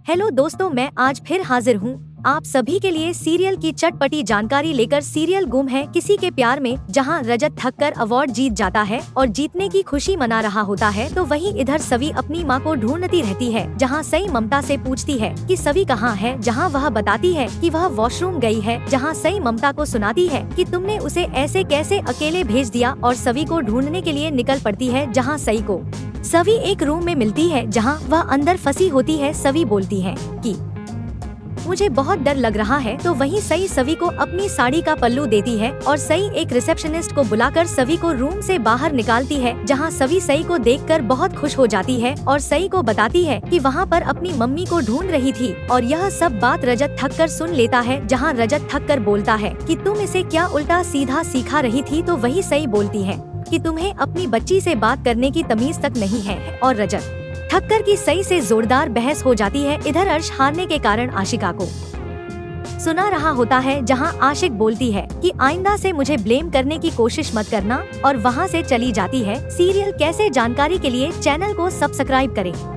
Hello दोस्तों, मैं आज फिर हाजिर हूँ आप सभी के लिए सीरियल की चटपटी जानकारी लेकर। सीरियल गुम है किसी के प्यार में, जहां रजत थककर अवार्ड जीत जाता है और जीतने की खुशी मना रहा होता है, तो वहीं इधर सवी अपनी मां को ढूंढती रहती है। जहां सई ममता से पूछती है कि सवी कहाँ है, जहां वह बताती है कि वह वॉशरूम गई है। जहां सई ममता को सुनाती है कि तुमने उसे ऐसे कैसे अकेले भेज दिया, और सवी को ढूंढने के लिए निकल पड़ती है। जहाँ सई को सवी एक रूम में मिलती है जहां वह अंदर फंसी होती है। सवी बोलती है कि मुझे बहुत डर लग रहा है, तो वहीं सई सवी को अपनी साड़ी का पल्लू देती है और सई एक रिसेप्शनिस्ट को बुलाकर सवी को रूम से बाहर निकालती है। जहां सवी सई को देखकर बहुत खुश हो जाती है और सई को बताती है कि वहां पर अपनी मम्मी को ढूंढ रही थी, और यह सब बात रजत थककर सुन लेता है। जहां रजत थककर बोलता है कि तुम इसे क्या उल्टा सीधा सिखा रही थी, तो वही सई बोलती है कि तुम्हें अपनी बच्ची से बात करने की तमीज तक नहीं है, और रजत थक्कर की सई से जोरदार बहस हो जाती है। इधर अर्श हारने के कारण आशिका को सुना रहा होता है, जहां आशिक बोलती है कि आइंदा से मुझे ब्लेम करने की कोशिश मत करना, और वहां से चली जाती है। सीरियल कैसे जानकारी के लिए चैनल को सब्सक्राइब करें।